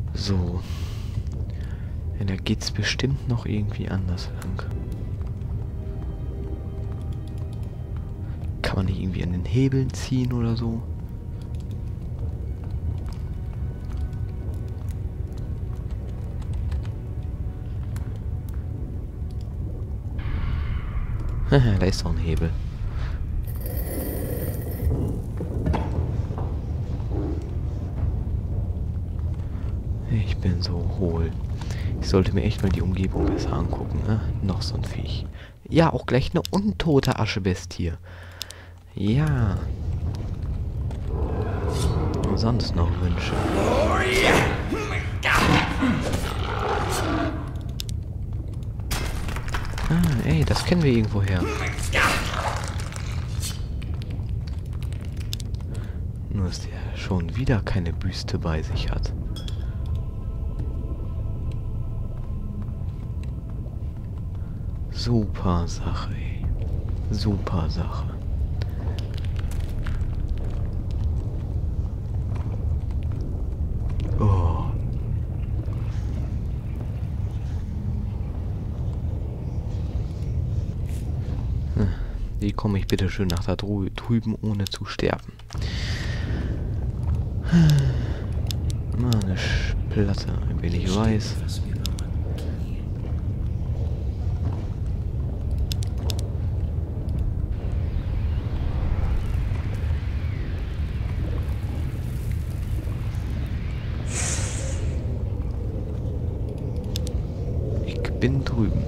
So. Ja, da geht's bestimmt noch irgendwie anders lang. Kann man nicht irgendwie an den Hebeln ziehen oder so? Da ist doch ein Hebel. Ich bin so hohl. Ich sollte mir echt mal die Umgebung besser angucken, ne? Noch so ein Viech. Ja, auch gleich eine untote Aschebestie. Ja. Und sonst noch Wünsche. Ah, ey, das kennen wir irgendwoher. Nur, dass der schon wieder keine Büste bei sich hat. Super Sache, ey. Super Sache. Oh. Wie komme ich bitte schön nach da drüben, ohne zu sterben? Mal eine Platte, ein wenig weiß. Ich bin drüben.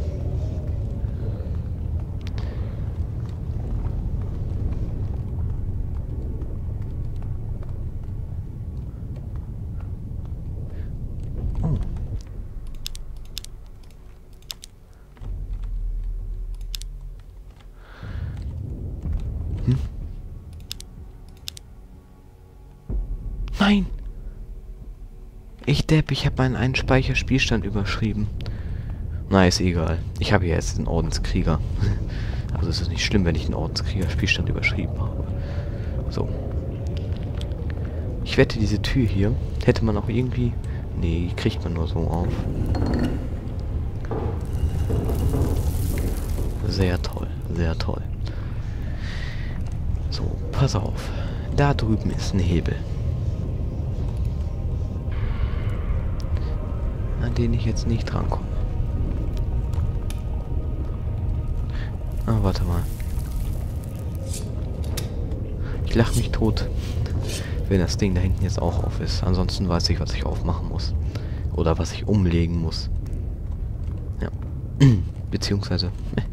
Oh. Hm? Nein! Ich Depp, ich habe meinen einen Speicherspielstand überschrieben. Na, ist egal. Ich habe ja jetzt den Ordenskrieger. Also es ist nicht schlimm, wenn ich den Ordenskrieger-Spielstand überschrieben habe. So. Ich wette, diese Tür hier hätte man auch irgendwie... Nee, die kriegt man nur so auf. Sehr toll, sehr toll. So, pass auf. Da drüben ist ein Hebel. An den ich jetzt nicht drankomme. Ah, warte mal. Ich lache mich tot, wenn das Ding da hinten jetzt auch auf ist. Ansonsten weiß ich, was ich aufmachen muss. Oder was ich umlegen muss. Ja. Beziehungsweise...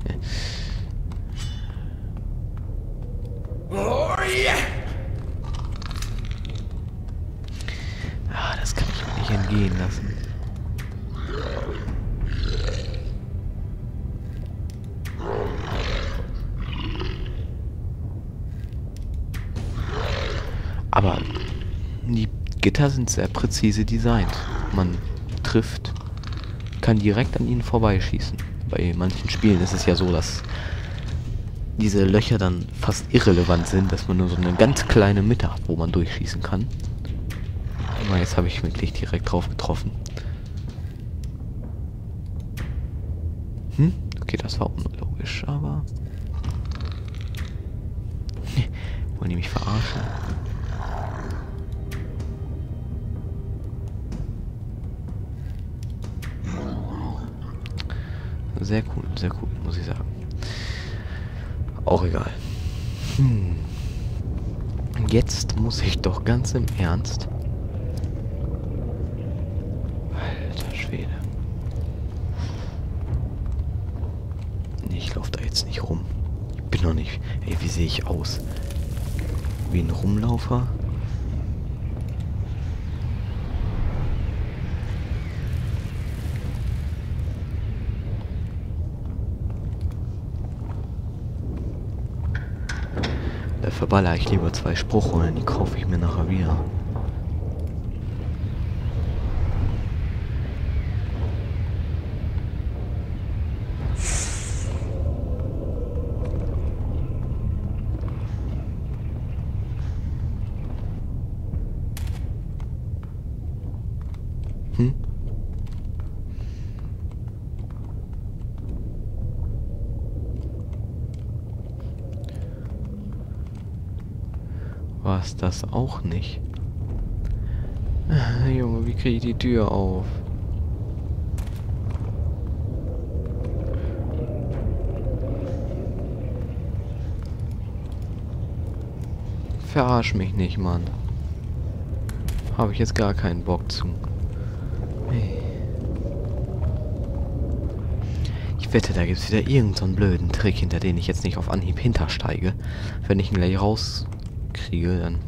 Ah, das kann ich mir nicht entgehen lassen. Aber die Gitter sind sehr präzise designt. Man kann direkt an ihnen vorbeischießen. Bei manchen Spielen ist es ja so, dass diese Löcher dann fast irrelevant sind, dass man nur so eine ganz kleine Mitte hat, wo man durchschießen kann. Aber jetzt habe ich wirklich direkt drauf getroffen. Okay, das war unlogisch, aber... Wollen die mich verarschen? Sehr cool, muss ich sagen. Auch egal. Jetzt muss ich doch ganz im Ernst... Alter Schwede. Nee, ich laufe da jetzt nicht rum. Ich bin noch nicht... Ey, wie sehe ich aus? Wie ein Rumlaufer? Da verballere ich lieber 2 Spruchrollen, die kaufe ich mir nachher wieder. Hm? War's das auch nicht? Junge, wie kriege ich die Tür auf? Verarsch mich nicht, Mann. Habe ich jetzt gar keinen Bock zu. Hey. Ich wette, da gibt's wieder irgendeinen so einen blöden Trick, hinter den ich jetzt nicht auf Anhieb hintersteige. Wenn ich ihn gleich rauskriege, dann...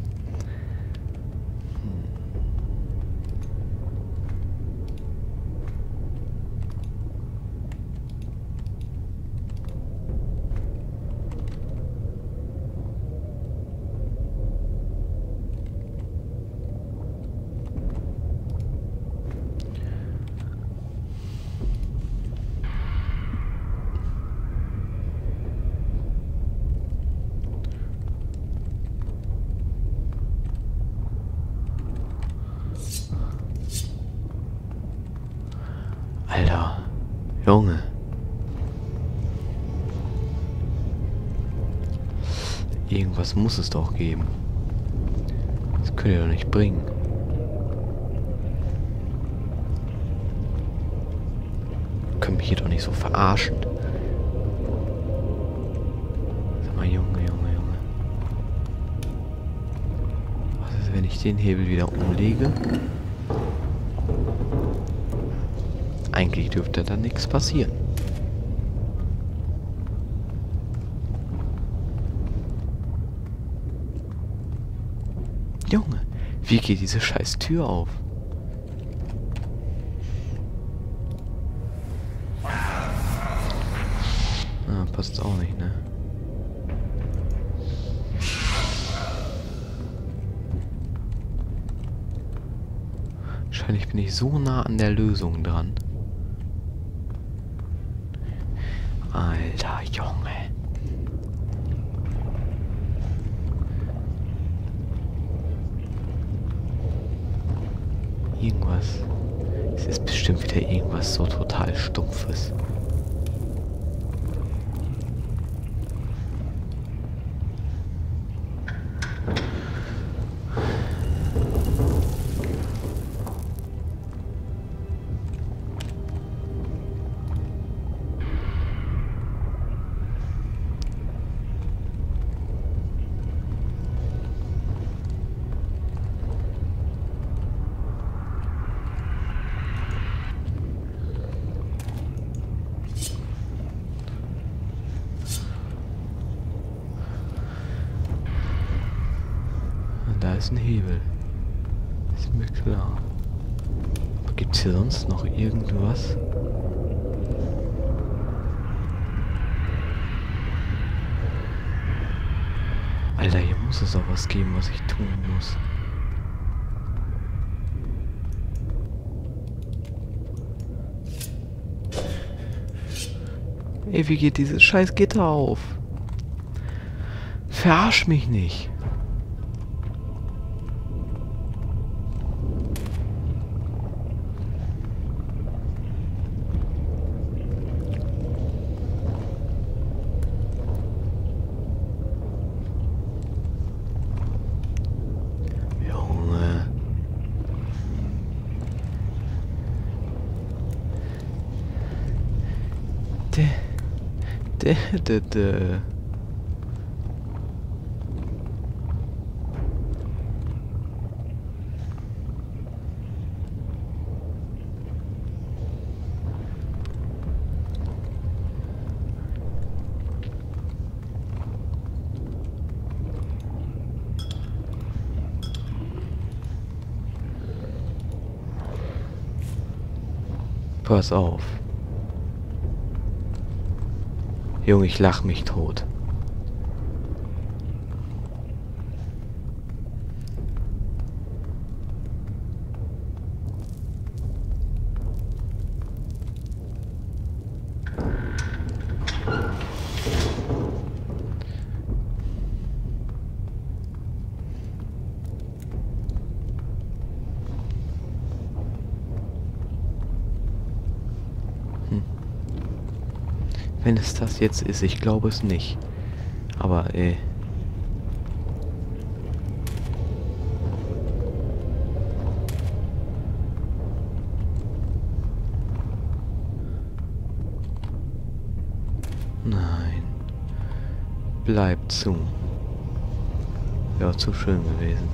Alter, Junge. Irgendwas muss es doch geben. Das könnt ihr doch nicht bringen. Könnt mich hier doch nicht so verarschen. Sag mal, Junge, Junge, Junge. Was ist, wenn ich den Hebel wieder umlege? Eigentlich dürfte da nichts passieren. Junge, wie geht diese scheiß Tür auf? Ah, passt auch nicht, ne? Wahrscheinlich bin ich so nah an der Lösung dran. Alter Junge. Irgendwas. Es ist bestimmt wieder irgendwas so total Stumpfes. Da ist ein Hebel. Ist mir klar. Aber gibt's hier sonst noch irgendwas? Alter, hier muss es auch was geben, was ich tun muss. Ey, wie geht dieses scheiß Gitter auf? Verarsch mich nicht. De. Pass auf. Junge, ich lach mich tot. Wenn es das jetzt ist, ich glaube es nicht. Aber, nein. Bleibt zu. Ja, zu schön gewesen.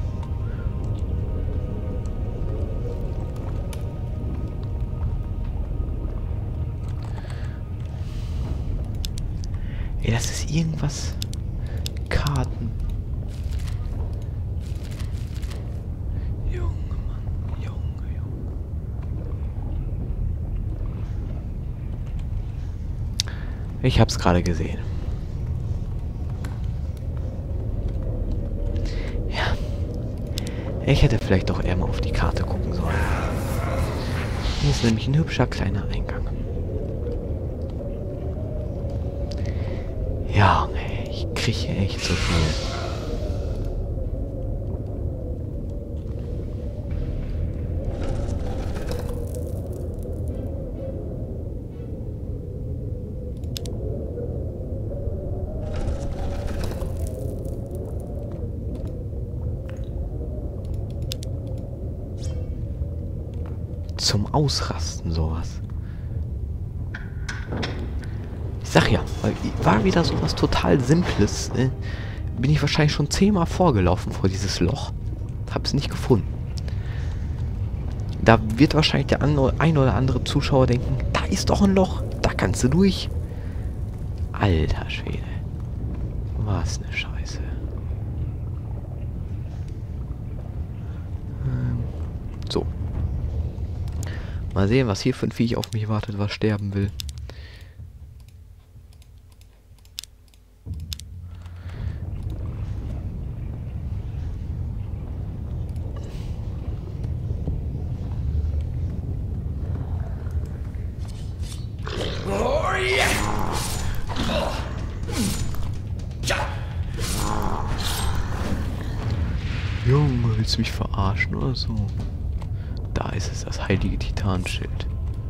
Ey, das ist irgendwas. Karten. Junge, Mann. Junge. Ich hab's gerade gesehen. Ja. Ich hätte vielleicht doch eher mal auf die Karte gucken sollen. Hier ist nämlich ein hübscher kleiner Eingang. Ja, ich kriege echt so viel. Zum Ausrasten sowas. Ich sag ja, weil war wieder sowas total Simples. Bin ich wahrscheinlich schon 10-mal vorgelaufen vor dieses Loch. Hab's nicht gefunden. Da wird wahrscheinlich der ein oder andere Zuschauer denken, da ist doch ein Loch, da kannst du durch. Alter Schwede. Was eine Scheiße. So. Mal sehen, was hier für ein Viech auf mich wartet, was sterben will. Junge, willst du mich verarschen oder so? Da ist es, das heilige Titanschild.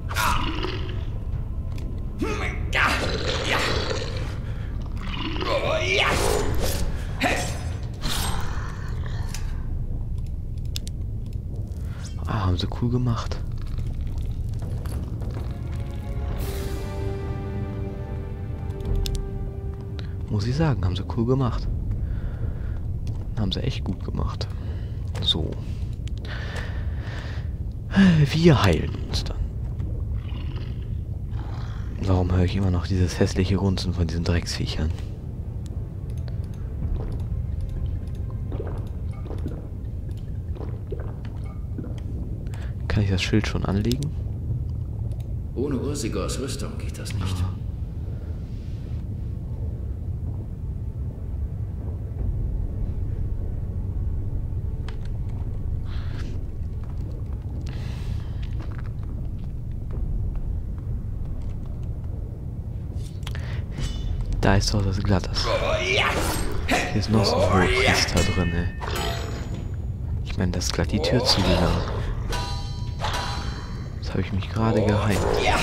Ah, haben sie cool gemacht. Muss ich sagen, haben sie cool gemacht. Haben sie echt gut gemacht. So. Wir heilen uns dann. Warum höre ich immer noch dieses hässliche Runzen von diesen Drecksviechern? Kann ich das Schild schon anlegen? Ohne Ursigors Rüstung geht das nicht. Ah. Da ist doch das Glattes. Hier ist noch so ein Hochpriester drin, ey. Ich meine, das ist glatt die Tür zugegangen. Das habe ich mich gerade geheilt.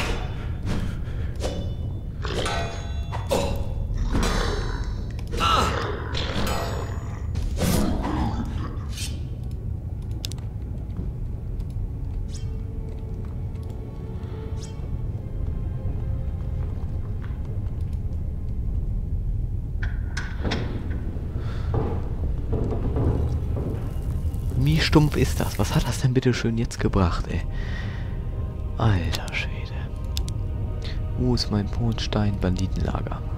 Wie stumpf ist das? Was hat das denn bitte schön jetzt gebracht, ey? Alter Schwede. Wo ist mein Pornstein-Banditenlager?